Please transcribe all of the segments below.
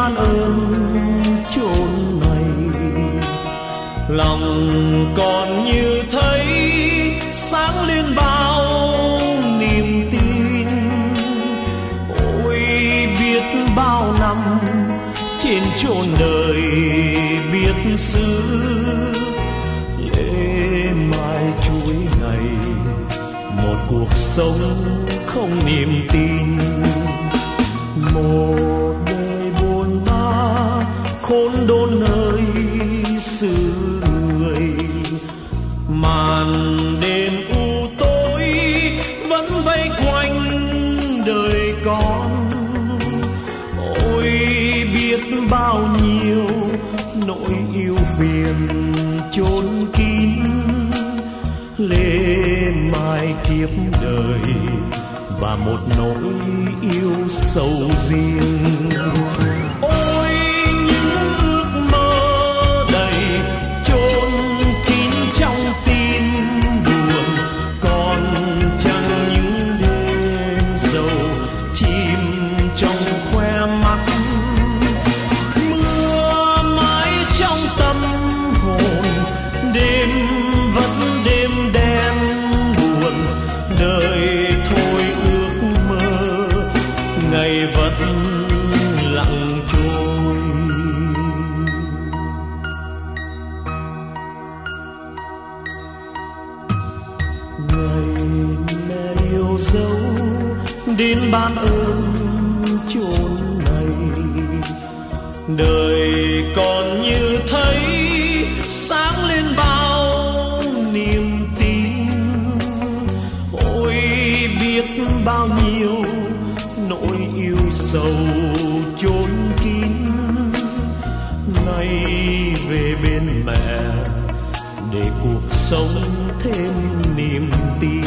ban ơn chốn này. Lòng còn như thấy sáng lên bao niềm tin. Ôi biết bao năm trên chốn đời biết xứ, lễ mai chuối ngày một cuộc sống không niềm tin. Một đời buồn bã khốn đốn nơi xứ người, màn đêm u tối vẫn vây quanh đời con. Ôi biết bao nhiêu nỗi yêu phiền chốn kín, lễ mai kiếp đời và một nỗi yêu sâu riêng. Ôi những ước mơ đầy chôn kín trong tim buồn, còn chẳng những đêm dầu chìm trong khoe mắt. Mưa mãi trong tâm hồn, đêm vẫn đêm đen buồn. Đời thôi ước mơ, ngày vẫn lặng trôi. Ngày mẹ yêu dấu đến ban ơn chốn này, đời còn như thấy sáng lên bao niềm tin. Ôi biết bao nhiêu nỗi yêu sầu chốn kín, nay về bên mẹ để cuộc sống thêm niềm tin.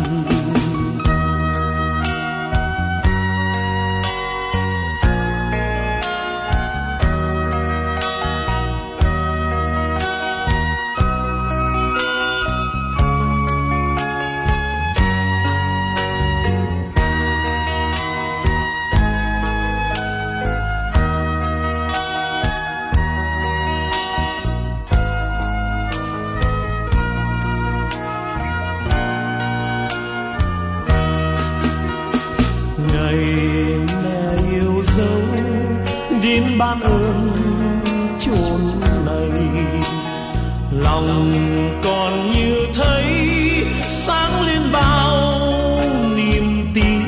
Đến ban ơn chốn này, lòng còn như thấy sáng lên bao niềm tin.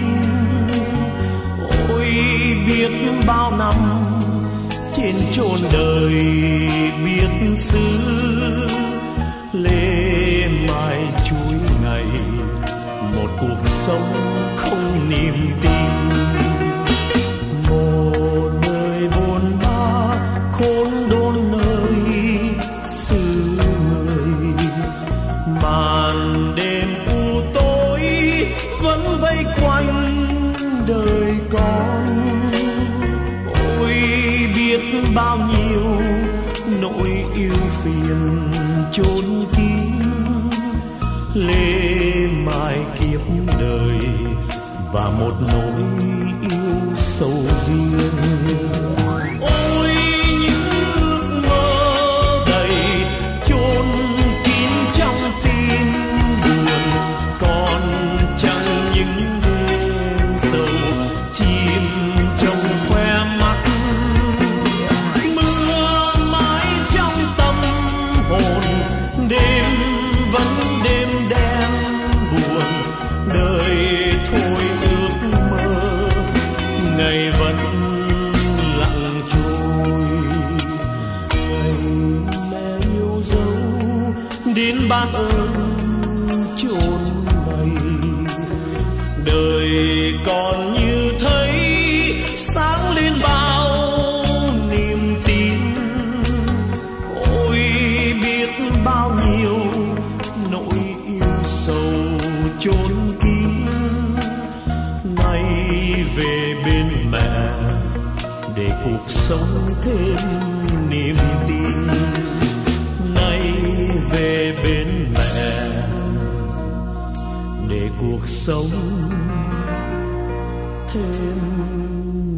Ôi biết bao năm trên chốn đời biết xứ, lễ mai chuối ngày một cuộc sống không niềm tin. Khốn đốn nơi xứ người, màn đêm u tối vẫn vây quanh đời con. Ôi biết bao nhiêu nỗi yêu phiền chốn kín, lễ mai kiếp đời và một nỗi yêu sâu riêng. Ôi ban ơn chốn này, đời còn như thấy sáng lên bao niềm tin. Ôi biết bao nhiêu nỗi yêu sầu chốn kín, nay về bên mẹ để cuộc sống thêm niềm tin. Nay về bên mẹ để cuộc sống thêm